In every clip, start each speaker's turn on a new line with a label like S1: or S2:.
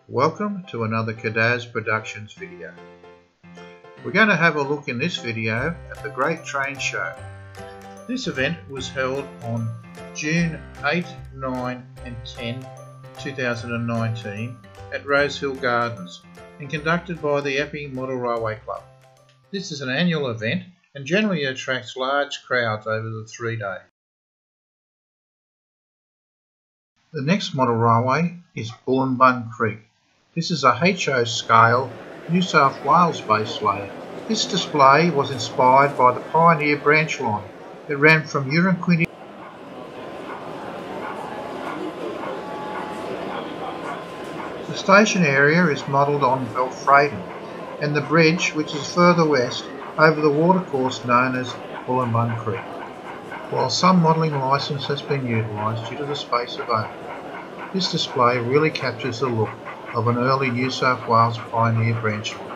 S1: Welcome to another Kadaz Productions video. We're going to have a look in this video at the Great Train Show. This event was held on June 8, 9 and 10, 2019 at Rosehill Gardens and conducted by the Epping Model Railway Club. This is an annual event and generally attracts large crowds over the 3 days. The next model railway is Bullenbun Creek. This is a HO scale New South Wales based layout. This display was inspired by the Pioneer branch line that ran from Uranquinty. The station area is modelled on Belfraden and the bridge, which is further west, over the watercourse known as Bullenbun Creek, while some modelling licence has been utilised due to the space available. This display really captures the look of an early New South Wales Pioneer branch line.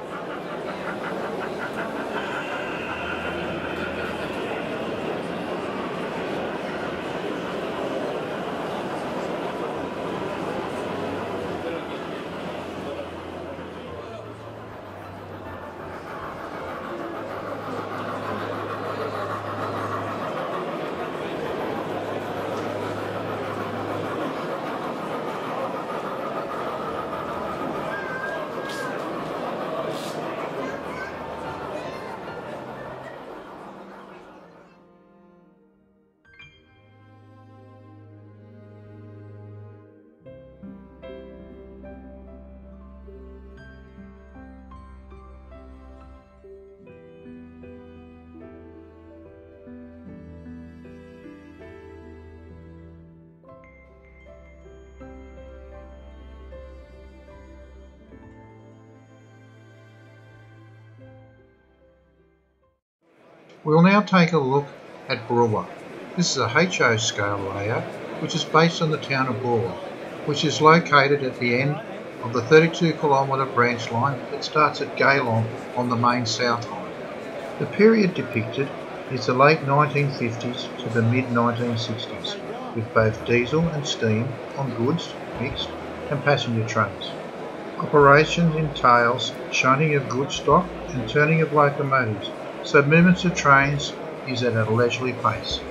S1: We'll now take a look at Brewer. This is a HO scale layout which is based on the town of Brewer, which is located at the end of the 32-kilometre branch line that starts at Geelong on the main south line. The period depicted is the late 1950s to the mid-1960s, with both diesel and steam on goods, mixed and passenger trains. Operations entails shunting of goods stock and turning of locomotives, so movements of trains is at a leisurely pace.